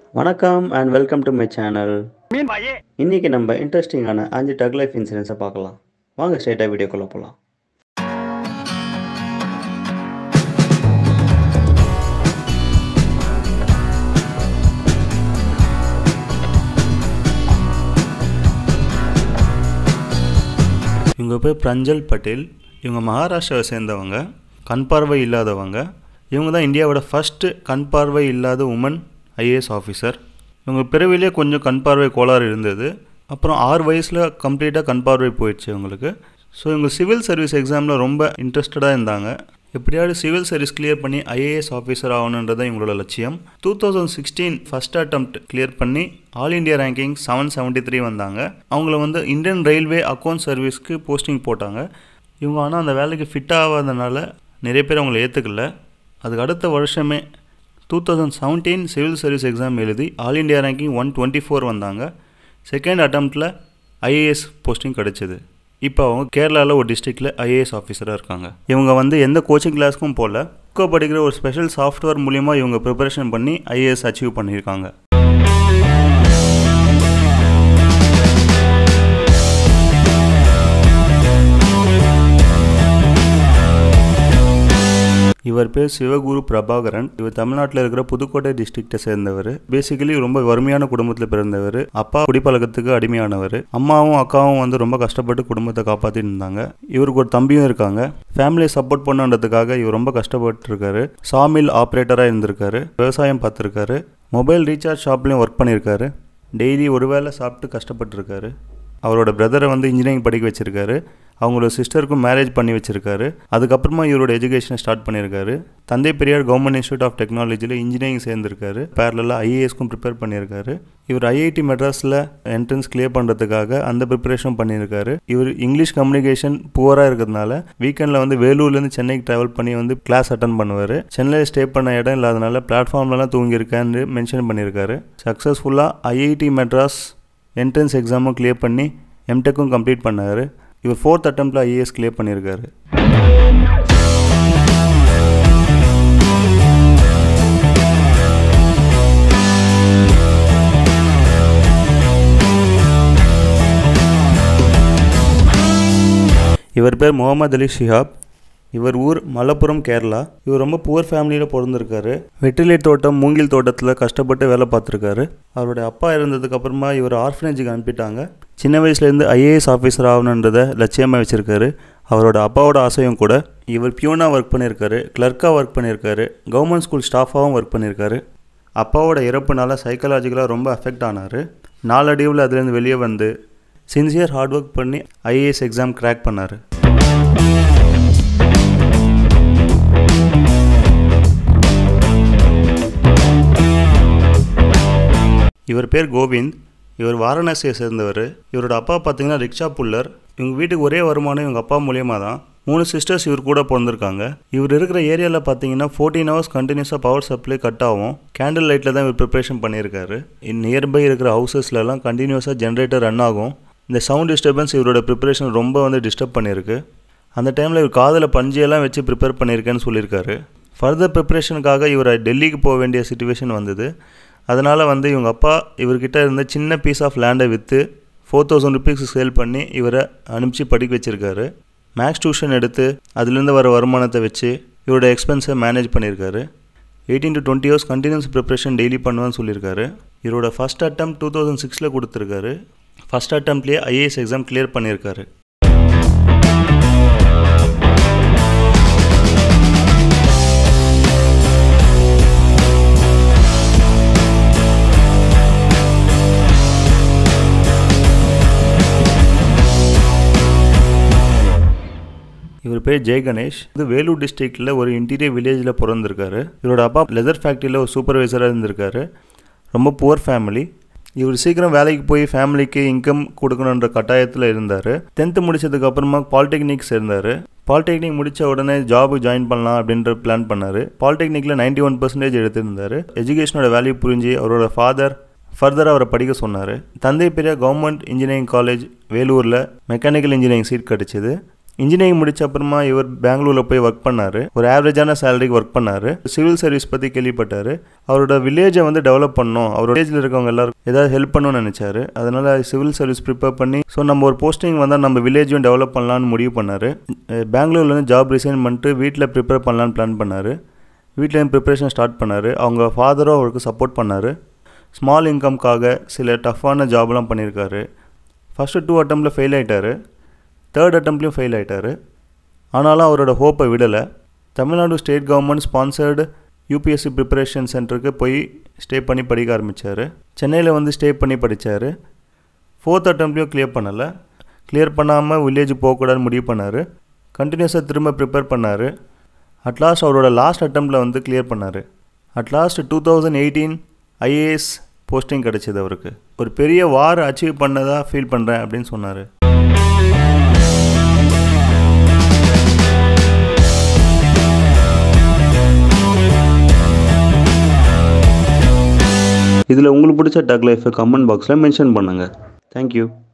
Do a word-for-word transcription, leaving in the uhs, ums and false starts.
வணக்கம் and welcome to my channel. இன்னைக்கு நம்ம இன்ட்ரெஸ்டிங்கான அஞ்சு டக் லைஃப் இன்சூரன்ஸை பார்க்கலாம். வாங்க ஸ்ட்ரைட்டாக வீடியோக்குள்ளே போகலாம். இவங்க பேர் பிரஞ்சல் பட்டேல். இவங்க மகாராஷ்டிராவை சேர்ந்தவங்க, கண் பார்வை இல்லாதவங்க. இவங்க தான் இந்தியாவோட ஃபஸ்ட்டு கண் பார்வை இல்லாத உமன் ஐஏஎஸ் ஆஃபீஸர். இவங்க பிறவிலே கொஞ்சம் கண் பார்வை கோளாறு இருந்தது. அப்புறம் ஆறு வயசில் கம்ப்ளீட்டாக கண் பார்வை போயிடுச்சு அவங்களுக்கு. ஸோ இவங்க சிவில் சர்வீஸ் எக்ஸாமில் ரொம்ப இன்ட்ரெஸ்டடாக இருந்தாங்க. எப்படியாவது சிவில் சர்வீஸ் கிளியர் பண்ணி ஐஏஎஸ் ஆஃபீஸர் ஆகணுன்றது தான் இவங்களோட லட்சியம். Two thousand sixteen first attempt clear பண்ணி all India ranking seven seventy three வந்தாங்க. அவங்கள வந்து இந்தியன் ரயில்வே அக்கௌண்ட் சர்வீஸ்க்கு போஸ்டிங் போட்டாங்க. இவங்க ஆனால் அந்த வேலைக்கு ஃபிட் ஆகாதனால நிறைய பேர் அவங்கள ஏற்றுக்கல. அதுக்கு அடுத்த வருஷமே two thousand seventeen civil service exam எழுதி all India ranking one twenty four வந்தாங்க. செகண்ட் அட்டம்ப்டில் ஐஏஎஸ் போஸ்டிங் கிடச்சிது. இப்போ அவங்க கேரளாவில் ஒரு டிஸ்ட்ரிக்டில் ஐஏஎஸ் ஆஃபீஸராக இருக்காங்க. இவங்க வந்து எந்த கோச்சிங் கிளாஸுக்கும் போகல. புக்கோ படிக்கிற ஒரு ஸ்பெஷல் சாஃப்ட்வேர் மூலிமா இவங்க ப்ரிப்பரேஷன் பண்ணி ஐஏஎஸ் அச்சீவ் பண்ணியிருக்காங்க. இவர் பேர் சிவகுரு பிரபாகரன். இவர் தமிழ்நாட்டில் இருக்கிற புதுக்கோட்டை டிஸ்ட்ரிக்டை சேர்ந்தவர். பேசிக்கலி ரொம்ப வறுமையான குடும்பத்தில் பிறந்தவர். அப்பா குடிப்பழக்கத்துக்கு அடிமையானவர். அம்மாவும் அக்காவும் வந்து ரொம்ப கஷ்டப்பட்டு குடும்பத்தை காப்பாற்றிட்டு இருந்தாங்க. இவருக்கு ஒரு தம்பியும் இருக்காங்க. ஃபேமிலியை சப்போர்ட் பண்ணுன்றதுக்காக இவர் ரொம்ப கஷ்டப்பட்டு இருக்காரு. சாமில் ஆப்ரேட்டராக இருந்திருக்காரு. விவசாயம் பார்த்துருக்காரு. மொபைல் ரீசார்ஜ் ஷாப்லேயும் ஒர்க் பண்ணியிருக்காரு. டெய்லி ஒரு வேளை சாப்பிட்டு கஷ்டப்பட்டுருக்காரு. அவரோட பிரதரை வந்து இன்ஜினியரிங் படிக்க வச்சுருக்காரு. அவங்களோட சிஸ்டருக்கும் மேரேஜ் பண்ணி வச்சுருக்காரு. அதுக்கப்புறமா இவரோட எஜுகேஷனை ஸ்டார்ட் பண்ணியிருக்காரு. Thanthai Periyar government institute of டெக்னாலஜியில் இன்ஜினியரிங் சேர்ந்திருக்காரு. பேரலாக ஐஏஎஸ்க்கும் ப்ரிப்பேர் பண்ணியிருக்காரு. இவர் ஐஐடி மெட்ராஸில் என்ட்ரன்ஸ் கிளியர் பண்ணுறதுக்காக அந்த ப்ரிப்பரேஷன் பண்ணியிருக்காரு. இவர் இங்கிலீஷ் கம்யூனிகேஷன் புவராக இருக்கிறதுனால வீக்கெண்டில் வந்து வேலூர்லேருந்து சென்னைக்கு ட்ராவல் பண்ணி வந்து கிளாஸ் அட்டன் பண்ணுவார். சென்னையில் ஸ்டே பண்ண இடம் இல்லாதனால பிளாட்ஃபார்ம்லலாம் தூங்கியிருக்கேன்னு மென்ஷன் பண்ணியிருக்காரு. சக்ஸஸ்ஃபுல்லாக ஐஐடி மெட்ராஸ் என்ட்ரன்ஸ் எக்ஸாமும் கிளியர் பண்ணி எம்டெக்கும் கம்ப்ளீட் பண்ணார். இவர் ஃபோர்த் அட்டம்ப்டில் ஐஏஎஸ் கிளியர் பண்ணியிருக்காரு. இவர் பேர் முகமது அலி ஷிஹாப். இவர் ஊர் மலப்புரம், கேரளா. இவர் ரொம்ப புவர் ஃபேமிலியில் பிறந்திருக்காரு. வெற்றிலை தோட்டம், மூங்கில் தோட்டத்தில் கஷ்டப்பட்டு வேலை பார்த்துருக்காரு. அவருடைய அப்பா இருந்ததுக்கு அப்புறமா இவர் ஆர்ஃபனேஜுக்கு அனுப்பிட்டாங்க. சின்ன வயசுலேருந்து ஐஏஎஸ் ஆஃபீஸர் ஆகணுன்றதை லட்சியமாக வச்சுருக்காரு. அவரோட அப்பாவோட ஆசையும் கூட. இவர் பியூனாக ஒர்க் பண்ணியிருக்காரு, கிளர்க்காக ஒர்க் பண்ணியிருக்காரு, கவர்மெண்ட் ஸ்கூல் ஸ்டாஃபாகவும் ஒர்க் பண்ணியிருக்காரு. அப்பாவோட இறப்புனால சைக்காலஜிக்கலாக ரொம்ப அஃபெக்ட் ஆனார். நாளடைவில் அதுலேருந்து வெளியே வந்து சின்சியர் ஹார்ட் ஒர்க் பண்ணி ஐஏஎஸ் எக்ஸாம் கிராக் பண்ணார். இவர் பேர் கோவிந்த். இவர் வாரணாசியை சேர்ந்தவர். இவரோட அப்பா பார்த்தீங்கன்னா ரிக்ஷா புல்லர். இவங்க வீட்டுக்கு ஒரே வருமானம் இவங்க அப்பா மூலியமாக தான். மூணு சிஸ்டர்ஸ் இவர் கூட பிறந்திருக்காங்க. இவர் இருக்கிற ஏரியாவில் பார்த்தீங்கன்னா ஃபோர்டீன் ஹவர்ஸ் கண்டினியூஸாக பவர் சப்ளை கட் ஆகும். கேண்டில் லைட்டில் தான் இவர் ப்ரிப்ரேஷன் பண்ணியிருக்காரு. இன் நியர்பை இருக்கிற ஹவுசஸ்லலாம் கண்டினியூஸாக ஜென்ரேட்டர் ரன் ஆகும். இந்த சவுண்ட் டிஸ்டர்பன்ஸ் இவரோட ப்ரிப்பரேஷன் ரொம்ப வந்து டிஸ்டர்ப் பண்ணியிருக்கு. அந்த டைமில் இவர் காதில் பஞ்சியெல்லாம் வச்சு ப்ரிப்பேர் பண்ணியிருக்கேன்னு சொல்லியிருக்காரு. ஃபர்தர் ப்ரிப்ரேஷனுக்காக இவர் டெல்லிக்கு போக வேண்டிய சுச்சுவேஷன் வந்தது. அதனால் வந்து இவங்க அப்பா இவர்கிட்ட இருந்த சின்ன பீஸ் ஆஃப் லேண்டை விற்று ஃபோர் தௌசண்ட் ருபீஸ்க்கு சேல் பண்ணி இவரை அனுப்பிச்சு படிக்க வச்சுருக்காரு. மேக்ஸ் டியூஷன் எடுத்து அதுலேருந்து வர வருமானத்தை வச்சு இவரோட எக்ஸ்பென்ஸை மேனேஜ் பண்ணியிருக்காரு. Eighteen to twenty hours continuous preparation daily பண்ணுவேன்னு சொல்லியிருக்காரு. இவரோட ஃபஸ்ட் அட்டம் டூ தௌசண்ட் சிக்ஸில் கொடுத்துருக்காரு. ஃபஸ்ட் அட்டம்ப்ட்லேயே ஐஏஎஸ் எக்ஸாம் கிளியர் பண்ணியிருக்காரு. இவர் பேர் ஜெய் கணேஷ். இது வேலூர் டிஸ்ட்ரிக்டில் ஒரு இன்டீரியர் வில்லேஜில் பிறந்திருக்காரு. இவரோட அப்பா லெதர் ஃபேக்ட்ரியில் ஒரு சூப்பர்வைசராக இருந்திருக்காரு. ரொம்ப புவர் ஃபேமிலி. இவர் சீக்கிரம் வேலைக்கு போய் ஃபேமிலிக்கு இன்கம் கொடுக்கணுன்ற கட்டாயத்தில் இருந்தார். டென்த்து முடிச்சதுக்கு அப்புறமா பாலிடெக்னிக் சேர்ந்தார். பாலிடெக்னிக் முடித்த உடனே ஜாபுக்கு ஜாயின் பண்ணலாம் அப்படின்ற பிளான் பண்ணார். பாலிடெக்னிக்கில் நைன்டி ஒன் பர்சன்டேஜ் எடுத்திருந்தார். எஜுகேஷனோட வேல்யூ புரிஞ்சு அவரோட ஃபாதர் ஃபர்தராக அவரை படிக்க சொன்னார். Thanthai Periyar government engineering college வேலூரில் மெக்கானிக்கல் இன்ஜினியரிங் சீட் கிடச்சிது. இன்ஜினியரிங் முடிச்ச அப்புறமா இவர் பெங்களூரில் போய் ஒர்க் பண்ணார். ஒரு ஆவரேஜான சேலரிக்கு ஒர்க் பண்ணார். சிவில் சர்வீஸ் பற்றி கேள்விப்பட்டார். அவரோட வில்லேஜை வந்து டெவலப் பண்ணணும், அவரோட வில்லேஜில் இருக்கவங்க எல்லாரும் ஏதாவது ஹெல்ப் பண்ணணும்னு நினச்சாரு. அதனால் சிவில் சர்வீஸ் ப்ரிப்பேர் பண்ணி ஸோ நம்ம ஒரு போஸ்டிங் வந்தால் நம்ம வில்லேஜும் டெவலப் பண்ணலான்னு முடிவு பண்ணார். பெங்களூர்லேருந்து ஜாப் ரிசைன் பண்ணிட்டு வீட்டில் ப்ரிப்பேர் பண்ணலான்னு பிளான் பண்ணார். வீட்டிலேருந்து ப்ரிப்பரேஷன் ஸ்டார்ட் பண்ணார். அவங்க ஃபாதரும் அவருக்கு சப்போர்ட் பண்ணார். ஸ்மால் இன்கம்காக சில டஃப்பான ஜாப்லாம் பண்ணியிருக்காரு. ஃபஸ்ட்டு டூ அட்டம்ப்டில் ஃபெயில் ஆகிட்டார். தேர்ட் அட்டம்ப்ட்லையும் ஃபெயில் ஆகிட்டார். ஆனாலும் அவரோட ஹோப்பை விடலை. Tamil Nadu state government sponsored UPSC preparation சென்டருக்கு போய் ஸ்டே பண்ணி படிக்க ஆரம்பித்தார். சென்னையில் வந்து ஸ்டே பண்ணி படித்தார். ஃபோர்த் அட்டம்ப்ட்லையும் கிளியர் பண்ணலை. கிளியர் பண்ணாமல் வில்லேஜ் போகக்கூடாதுன்னு முடிவு பண்ணார். கண்டினியூஸாக திரும்ப ப்ரிப்பேர் பண்ணார். அட்லாஸ்ட் அவரோட லாஸ்ட் அட்டம்ப்டில் வந்து கிளியர் பண்ணார். At last two thousand eighteen IAS posting கிடச்சிது அவருக்கு. ஒரு பெரிய வார் அச்சீவ் பண்ணதாக ஃபீல் பண்ணுறேன் அப்படின்னு சொன்னார். இதில் உங்களுக்கு பிடிச்ச டக் லைஃபை கமெண்ட் பாக்ஸில் மென்ஷன் பண்ணுங்கள். தேங்க்யூ.